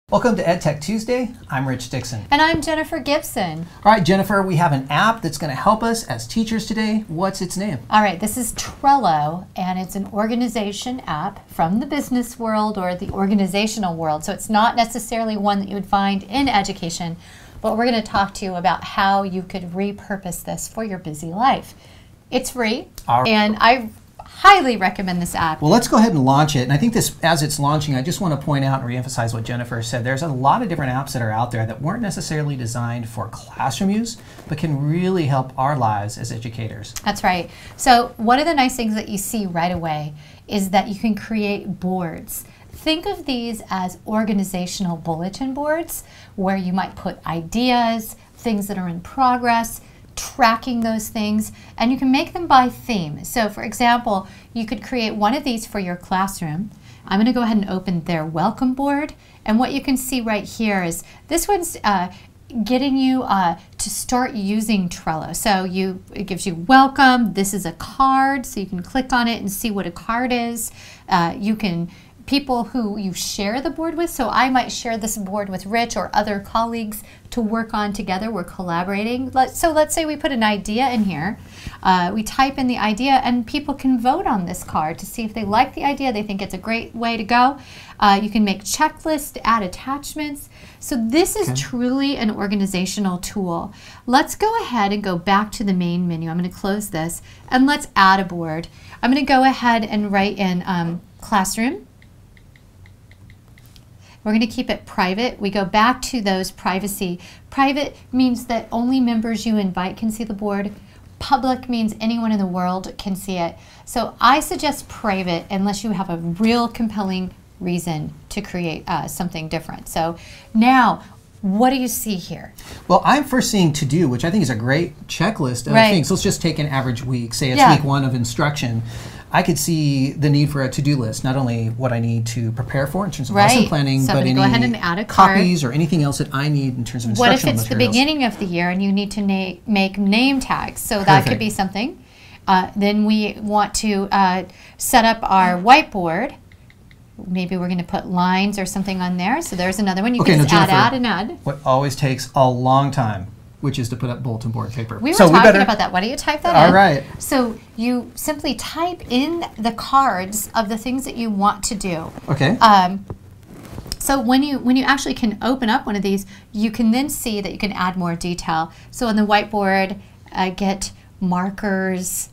Welcome to EdTech Tuesday. I'm Rich Dixon. And I'm Jennifer Gibson. All right, Jennifer, we have an app that's going to help us as teachers today. What's its name? All right, this is Trello, and it's an organization app from the business world or the organizational world. So it's not necessarily one that you would find in education, but we're going to talk to you about how you could repurpose this for your busy life. It's free, and I highly recommend this app. Well, let's go ahead and launch it. And I think this, as it's launching, I just want to point out and reemphasize what Jennifer said. There's a lot of different apps that are out there that weren't necessarily designed for classroom use, but can really help our lives as educators. That's right. So one of the nice things that you see right away is that you can create boards. Think of these as organizational bulletin boards where you might put ideas, things that are in progress, tracking those things, and you can make them by theme. So for example, you could create one of these for your classroom. I'm going to go ahead and open their welcome board, and what you can see right here is this one's getting you to start using Trello. So it gives you welcome. This is a card, so you can click on it and see what a card is. You can people who you share the board with. So I might share this board with Rich or other colleagues to work on together. We're collaborating. So let's say we put an idea in here. We type in the idea and people can vote on this card to see if they like the idea, they think it's a great way to go. You can make checklists, add attachments. So this is truly an organizational tool. Let's go ahead and go back to the main menu. I'm going to close this and let's add a board. I'm going to go ahead and write in classroom. We're going to keep it private. We go back to those privacy. Private means that only members you invite can see the board. Public means anyone in the world can see it. So I suggest private unless you have a real compelling reason to create something different. So now, what do you see here? Well, I'm first seeing to do, which I think is a great checklist of things. Let's just take an average week. Say it's week one of instruction. I could see the need for a to-do list, not only what I need to prepare for in terms of lesson planning, so but any go ahead and add a card. Copies or anything else that I need in terms of instructional materials. What if it's the beginning of the year and you need to make name tags? So that could be something. Then we want to set up our whiteboard. Maybe we're going to put lines or something on there. So there's another one. You can just add, and add. What always takes a long time, which is to put up bulletin board paper. We were talking about that. Why don't you type that in? All right. So you simply type in the cards of the things that you want to do. Okay. So when you actually can open up one of these, you can then see that you can add more detail. So on the whiteboard, get markers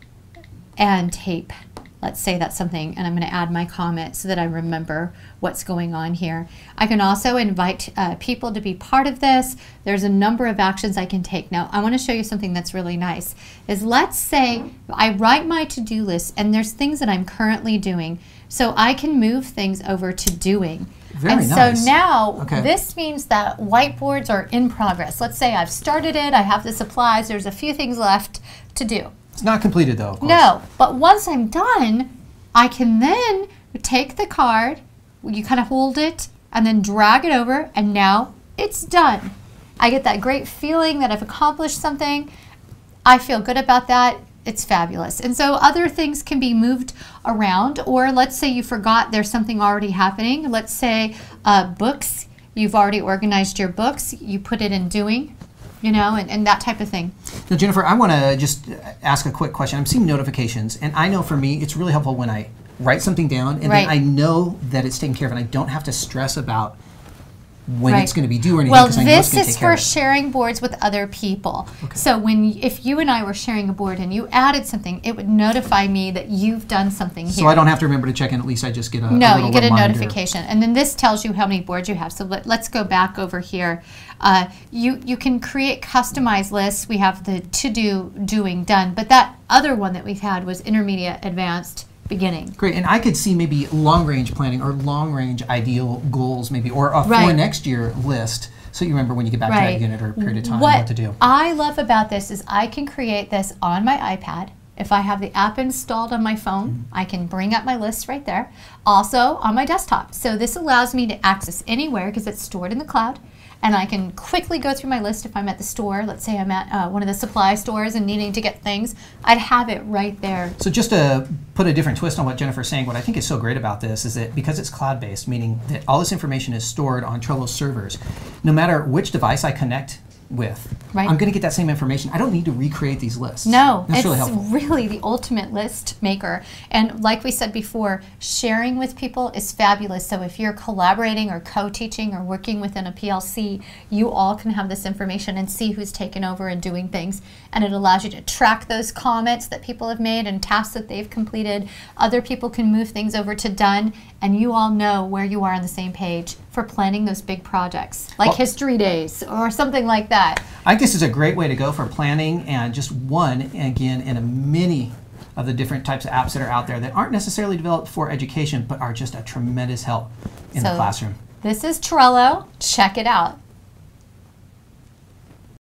and tape. Let's say that's something, and I'm going to add my comment so that I remember what's going on here. I can also invite people to be part of this. There's a number of actions I can take. Now, I want to show you something that's really nice. Is let's say I write my to-do list, and there's things that I'm currently doing, so I can move things over to doing. Very nice. So now, this means that whiteboards are in progress. Let's say I've started it, I have the supplies, there's a few things left to do. It's not completed though, of course. No, but once I'm done, I can then take the card, you kind of hold it, and then drag it over, and now it's done. I get that great feeling that I've accomplished something. I feel good about that. It's fabulous. And so other things can be moved around, or let's say you forgot there's something already happening. Let's say books, you've already organized your books, you put it in doing. You know, and that type of thing. Now, Jennifer, I want to just ask a quick question. I'm seeing notifications, and I know for me, it's really helpful when I write something down, and then I know that it's taken care of, and I don't have to stress about when it's going to be due or anything. Well, I know it's this is for sharing boards with other people. So if you and I were sharing a board and you added something, it would notify me that you've done something here. So I don't have to remember to check in. At least I just get a No, little you get reminder. a notification, and then this tells you how many boards you have. So let's go back over here. You can create customized lists. We have the to-do, doing, done, but that other one that we've had was intermediate, advanced, beginning. Great, and I could see maybe long-range planning or long-range ideal goals maybe, or a for next year list, so you remember when you get back to that unit or period of time what to do. What I love about this is I can create this on my iPad. If I have the app installed on my phone, I can bring up my list right there. Also on my desktop. So this allows me to access anywhere because it's stored in the cloud. and I can quickly go through my list if I'm at the store. Let's say I'm at one of the supply stores and needing to get things. I'd have it right there. So just to put a different twist on what Jennifer's saying, what I think is so great about this is that because it's cloud-based, meaning that all this information is stored on Trello servers, no matter which device I connect with, I'm going to get that same information. I don't need to recreate these lists. No, that's it's really helpful. Really the ultimate list maker. And like we said before, sharing with people is fabulous. So if you're collaborating or co-teaching or working within a PLC, you all can have this information and see who's taken over and doing things. And it allows you to track those comments that people have made and tasks that they've completed. Other people can move things over to done, and you all know where you are on the same page for planning those big projects, like history days or something like that. I think this is a great way to go for planning, and just one, again, in a many of the different types of apps that are out there that aren't necessarily developed for education, but are just a tremendous help in the classroom. This is Trello. Check it out.